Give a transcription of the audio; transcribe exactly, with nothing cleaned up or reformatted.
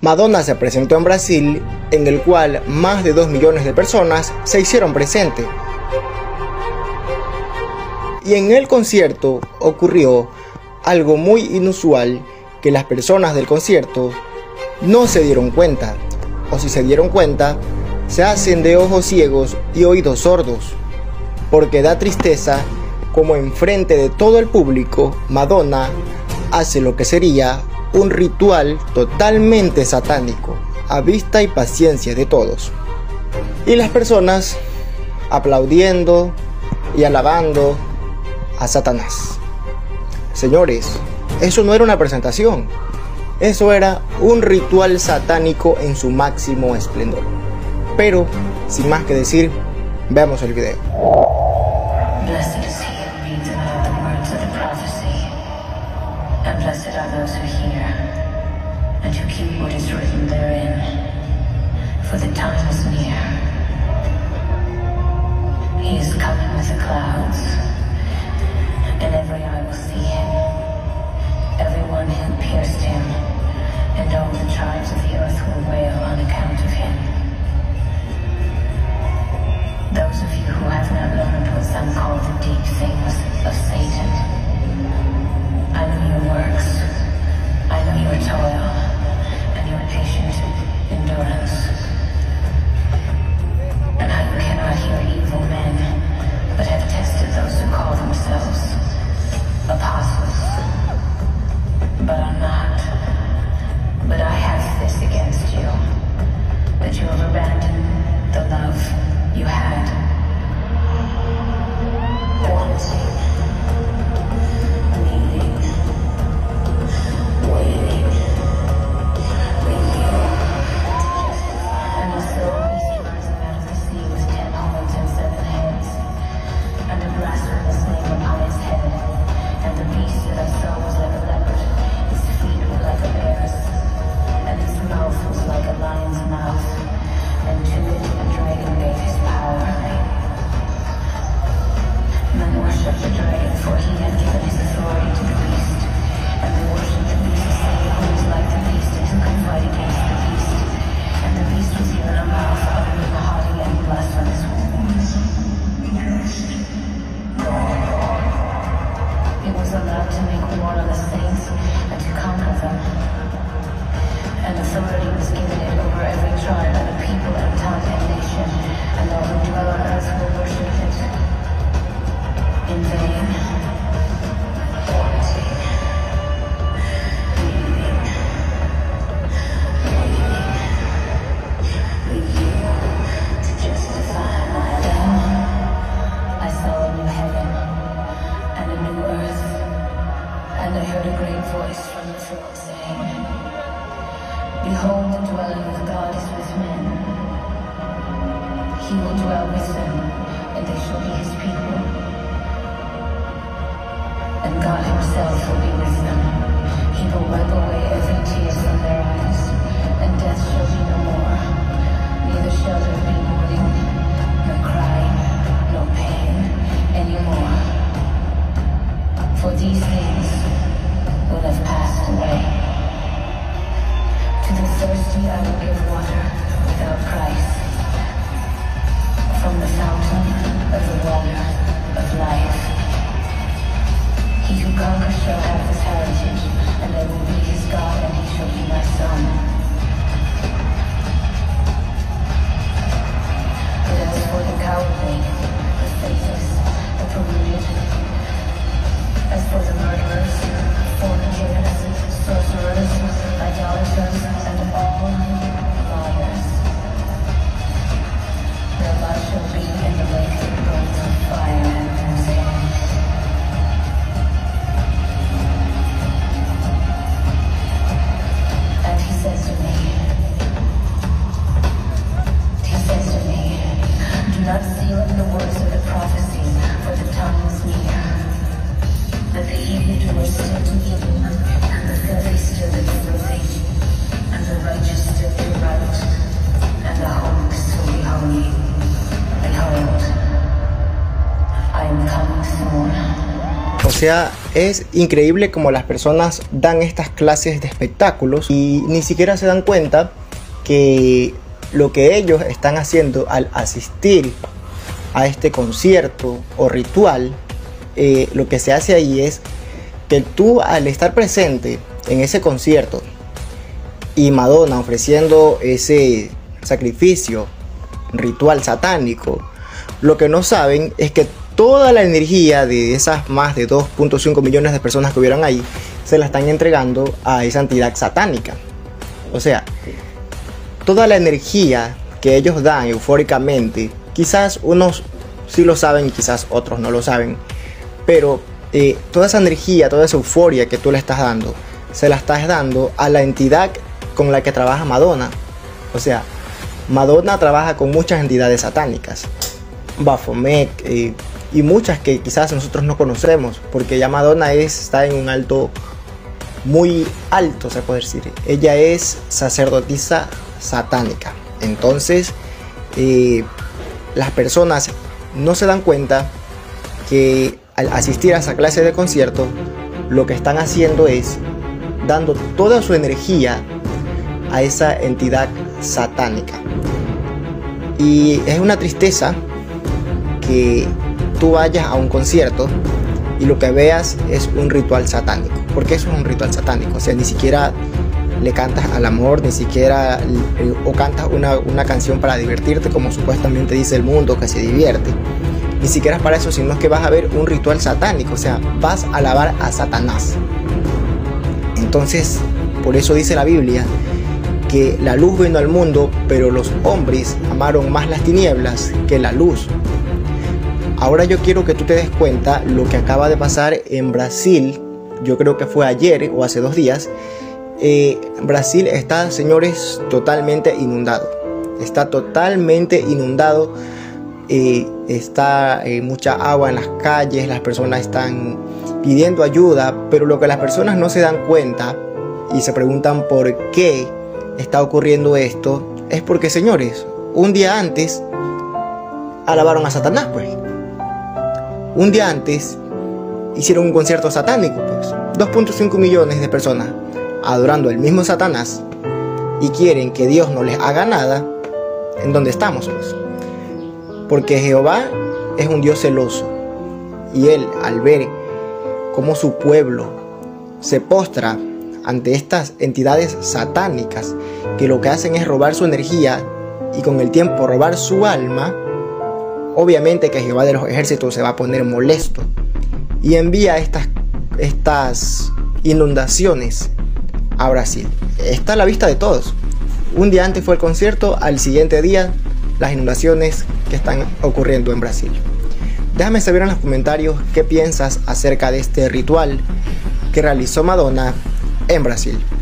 Madonna se presentó en Brasil, en el cual más de dos millones de personas se hicieron presentes. Y en el concierto ocurrió algo muy inusual, que las personas del concierto no se dieron cuenta, o si se dieron cuenta, se hacen de ojos ciegos y oídos sordos, porque da tristeza como enfrente de todo el público Madonna hace lo que sería un ritual totalmente satánico, a vista y paciencia de todos, y las personas aplaudiendo y alabando a Satanás. Señores, eso no era una presentación, eso era un ritual satánico en su máximo esplendor. Pero, sin más que decir, veamos el video. Blessed is he who reads aloud the words of the prophecy, and blessed are those who hear, and who keep what is written therein, for the time is near. He is coming with the clouds, and every eye will see him, everyone who pierced him, and all the tribes of the earth will wail on account of him. Those of you who have not learned what some call the deep things of Satan, I know your works, I know your toil, and your patient endurance, and how you cannot hear evil men, but have tested those who call themselves apostles, but are not. But I have this against you, that you have abandoned the love you had. Wanting, needing, waiting, with you to justify. And I saw a beast rising out of the sea with ten horns and seven heads, and a blasphemous name upon his head. And the beast that I saw was like a leopard, his feet were like a bear's, and his mouth was like a lion's mouth, and to it a dragon gave his power. Men worshipped the dragon, for he had given his authority to the beast, and they worshipped the beast, saying, who is like the beast, and who can fight against the beast? And the beast was given a mouth uttering haughty and blasphemous words. It was allowed to make war on the saints and to conquer them. And authority was given it over every tribe and people and tongue and nation, and all who dwell on earth will worship it. In vain, wanting, needing, waiting, with you to justify my love. I saw a new heaven and a new earth, and I heard a great voice from the throne saying, behold, the dwelling of God is with men. He will dwell with them, and they shall be his people. And God himself will be with them. He will wipe away every tear from their eyes, and death shall be no more. Neither shall there be mourning, nor crying, nor pain anymore. For these things will have passed away. To the thirsty I will give water without price, from the fountain of the water of life. He who conquers shall have this heritage, and I will be his God, and he shall be my son. But as for the cowardly, the faithless, the polluted, as for the murderers, fornicators, sorcerers, idolaters, and all liars, their lot shall be in the lake that burns with fire and brimstone. And he says to sea, es increíble como las personas dan estas clases de espectáculos y ni siquiera se dan cuenta que lo que ellos están haciendo al asistir a este concierto o ritual, eh, lo que se hace ahí es que tú, al estar presente en ese concierto y Madonna ofreciendo ese sacrificio ritual satánico, lo que no saben es que toda la energía de esas más de dos punto cinco millones de personas que hubieron ahí se la están entregando a esa entidad satánica. O sea, toda la energía que ellos dan eufóricamente, quizás unos sí lo saben y quizás otros no lo saben, pero eh, toda esa energía, toda esa euforia que tú le estás dando, se la estás dando a la entidad con la que trabaja Madonna. O sea, Madonna trabaja con muchas entidades satánicas, Baphomet, eh, y muchas que quizás nosotros no conocemos, porque ya Madonna es, está en un alto, muy alto se puede decir. Ella es sacerdotisa satánica. Entonces eh, las personas no se dan cuenta que al asistir a esa clase de concierto, lo que están haciendo es dando toda su energía a esa entidad satánica. Y es una tristeza que tú vayas a un concierto y lo que veas es un ritual satánico, porque eso es un ritual satánico. O sea, ni siquiera le cantas al amor, ni siquiera eh, o cantas una, una canción para divertirte, como supuestamente dice el mundo que se divierte. Ni siquiera es para eso, sino que vas a ver un ritual satánico. O sea, vas a alabar a Satanás. Entonces, por eso dice la Biblia que la luz vino al mundo, pero los hombres amaron más las tinieblas que la luz. Ahora yo quiero que tú te des cuenta lo que acaba de pasar en Brasil. Yo creo que fue ayer o hace dos días. Eh, Brasil está, señores, totalmente inundado. Está totalmente inundado. Eh, está eh, mucha agua en las calles. Las personas están pidiendo ayuda. Pero lo que las personas no se dan cuenta y se preguntan por qué está ocurriendo esto, es porque, señores, un día antes alabaron a Satanás, pues. Un día antes hicieron un concierto satánico, pues. dos punto cinco millones de personas adorando al mismo Satanás y quieren que Dios no les haga nada. ¿En dónde estamos, pues? Porque Jehová es un Dios celoso y Él, al ver cómo su pueblo se postra ante estas entidades satánicas que lo que hacen es robar su energía y con el tiempo robar su alma, obviamente que Jehová de los ejércitos se va a poner molesto y envía estas, estas inundaciones a Brasil. Está a la vista de todos. Un día antes fue el concierto, al siguiente día las inundaciones que están ocurriendo en Brasil. Déjame saber en los comentarios qué piensas acerca de este ritual que realizó Madonna en Brasil.